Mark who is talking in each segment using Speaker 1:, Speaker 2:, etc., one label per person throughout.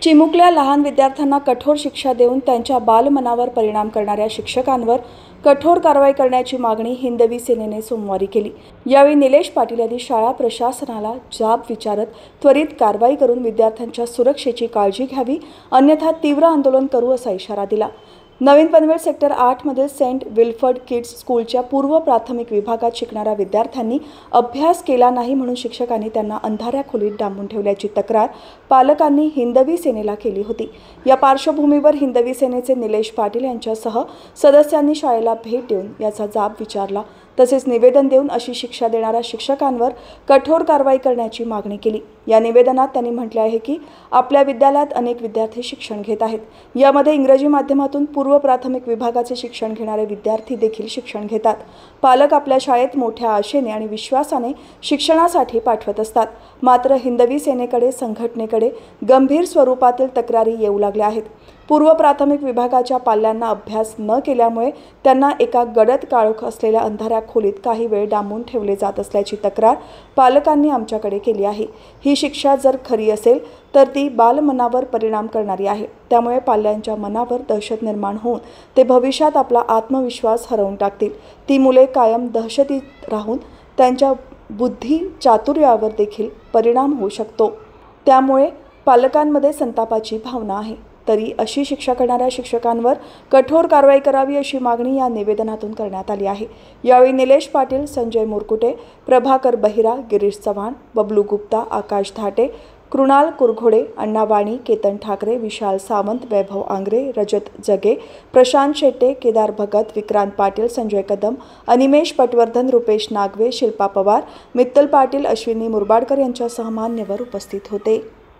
Speaker 1: चिमुकल्या लहान विद्यार्थ्यांना कठोर शिक्षा देऊन त्यांच्या बालमनावर परिणाम करणाऱ्या शिक्षकांवर कठोर कारवाई करण्याची मागणी हिंदवी सेनेने सोमवारी केली। यावेळी निलेश पाटील यांनी शाळा प्रशासनाला जाब विचारत त्वरित कारवाई करून विद्यार्थ्यांच्या सुरक्षेची काळजी घ्यावी, अन्यथा तीव्र आंदोलन करू असा इशारा दिला। नवीन पनवेल सेक्टर 8 मधील सेंट विल्फर्ड किड्स स्कूलच्या पूर्व प्राथमिक विभागात शिकणाऱ्या विद्यार्थ्यांनी अभ्यास केला नाही म्हणून शिक्षकांनी त्यांना अंधाऱ्या खोलीत डांबून ठेवल्याची तक्रार पालकांनी हिंदवी सेनेला केली होती। या पार्श्वभूमीवर हिंदवी सेनेचे निलेश पाटील यांच्यासह सदस्यांनी शाळेला भेट देऊन याचा जाब विचारला, तसेच निवेदन देऊन अशी शिक्षा देणाऱ्या शिक्षकांवर कठोर कारवाई करण्याची मागणी केली। या निवेदनात त्यांनी म्हटले आहे की आपल्या विद्यालयात अनेक विद्यार्थी शिक्षण घेत आहेत। यामध्ये इंग्रजी माध्यमातून पूर्व प्राथमिक विभागाचे शिक्षण घेणारे विद्यार्थी देखील शिक्षण घेतात। पालक आपल्या शाळेत मोठ्या आशेने आणि विश्वासाने शिक्षणासाठी पाठवत असतात, मात्र हिंदवी सेनेकडे संघटनेकडे गंभीर स्वरूपातील तक्रारी येऊ लागल्या आहेत। पूर्व प्राथमिक विभागाच्या पाल्यांना अभ्यास न केल्यामुळे त्यांना एका गडद काळोख असलेल्या अंधाऱ्या खोलीत काही वेळ डांबून ठेवले जात असल्याची तक्रार पालकांनी आमच्याकडे केली आहे। ही शिक्षा जर खरी असेल तर ती बालमनावर परिणाम करणारी आहे। त्यामुळे पाल्यांच्या मनावर दहशत निर्माण होऊन ते भविष्यात आपला आत्मविश्वास हरवून टाकतील। ती मुले कायम दहशतीत राहून त्यांच्या बुद्धी चातुर्यावर देखील परिणाम होऊ शकतो। त्यामुळे पालकांमध्ये संतापाची भावना आहे। तरी अशी शिक्षा करणाऱ्या शिक्षकांवर कठोर कारवाई करावी अशी मागणी या निवेदनातून करण्यात आली आहे। यावेळी निलेश पाटील, संजय मुरकुटे, प्रभाकर बहिरा, गिरीश चव्हाण, बबलू गुप्ता, आकाश धाटे, कृणाल कुरघोडे, अण्णा वाणी, केतन ठाकरे, विशाल सावंत, वैभव आंग्रे, रजत जगे, प्रशांत शेट्टे, केदार भगत, विक्रांत पाटील, संजय कदम, अनिमेश पटवर्धन, रुपेश नागवे, शिल्पा पवार, मित्तल पाटील, अश्विनी मुरबाडकर यांच्यासह मान्यवर उपस्थित होते।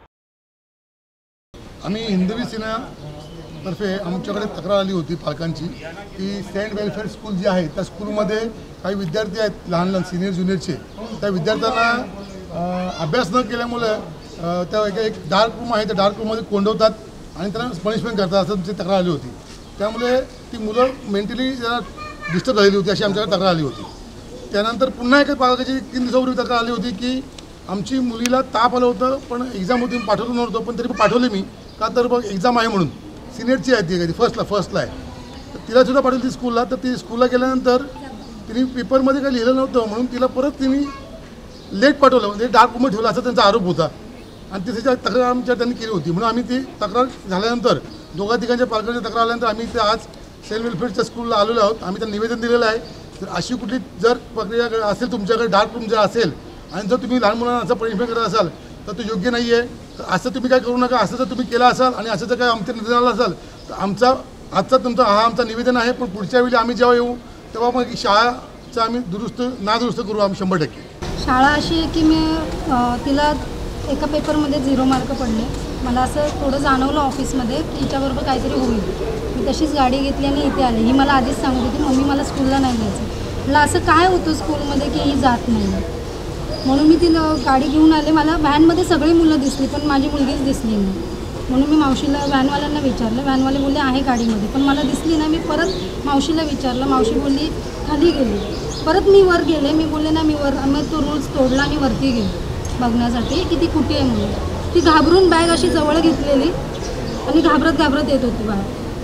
Speaker 2: आम्ही हिंदवी सेनेतर्फे आमच्याकडे तक्रार आली होती पालकांची की सेंट वेलफेअर स्कूल जी आहे त्या स्कूलमध्ये काही विद्यार्थी आहेत, लहान लहान सिनियर ज्युनियरचे, त्या विद्यार्थ्यांना अभ्यास न केल्यामुळे त्या एक डार्क रूम आहे, त्या डार्क रूममध्ये कोंडवतात आणि त्यांना पनिशमेंट करतात असं तुमची तक्रार आली होती। त्यामुळे ती मुलं मेंटली जरा डिस्टर्ब झालेली होती अशी आमच्याकडे तक्रार आली होती। त्यानंतर पुन्हा एका पालकाची 3 दिवसापूर्वी तक्रार आली होती की आमची मुलीला ताप आलं होतं, पण एक्झाम होती, पाठवलं नव्हतं, पण तरी पाठवले मी का तर बघ एक्झाम आहे म्हणून, सिनियरची आहे ती, कधी फर्स्टला आहे, तर तिलासुद्धा पाठवली ती स्कूलला। तर ती स्कूलला गेल्यानंतर तिने पेपरमध्ये काही लिहिलं नव्हतं म्हणून तिला परत तिने लेट पाठवलं, म्हणजे डार्क रूममध्ये ठेवलं असा त्यांचा आरोप होता आणि तिची तक्रार आमच्या त्यांनी केली होती। म्हणून आम्ही ती तक्रार झाल्यानंतर दोघा-तिघांच्या पालकांची तक्रार आल्यानंतर आम्ही ते आज सेंट वेलफेअरच्या स्कूलला आलेलो आहोत। आम्ही त्यांना निवेदन दिलेलं आहे, तर अशी कुठली जर प्रक्रिया असेल तुमच्याकडे, डार्क रूम जर असेल आणि जर तुम्ही लहान मुलांना असं पनिशमेंट करत असाल तर तो योग्य नाही आहे। तर असं तुम्ही काय करू नका। असं जर तुम्ही केलं असाल आणि असं जर काय आमच्या निवेदनाला असाल तर आमचा निवेदन आहे, पण पुढच्या वेळी आम्ही जेव्हा येऊ तेव्हा मग शाळाचं आम्ही नादुरुस्त करू आम्ही 100%।
Speaker 3: शाळा अशी आहे की मी तिला एका पेपरमध्ये 0 मार्क पडले। मला असं थोडं जाणवलं ऑफिसमध्ये की हिच्याबरोबर काहीतरी होईल। मी तशीच गाडी घेतली आणि इथे आले। ही मला आधीच सांगत होती मम्मी मला स्कूलला नाही जायचं। मला असं काय होतं स्कूलमध्ये की ही जात नाही, म्हणून मी तिला गाडी घेऊन आले। मला व्हॅनमध्ये सगळी मुलं दिसली पण माझी मुलगीच दिसली नाही, म्हणून मी मावशीला व्हॅनवाल्यांना विचारलं। व्हॅनवाले बोलले आहे गाडीमध्ये, पण मला दिसली नाही। मी परत मावशीला विचारलं, मावशी बोलली खाली गेली। परत मी वर गेले, मी बोलले ना मी तो रूल्स तोडला आणि वरती गेले बघण्यासाठी की ती कुठे आहे म्हणून। ती घाबरून बॅग अशी जवळ घेतलेली आणि घाबरत येत होती बाहेर।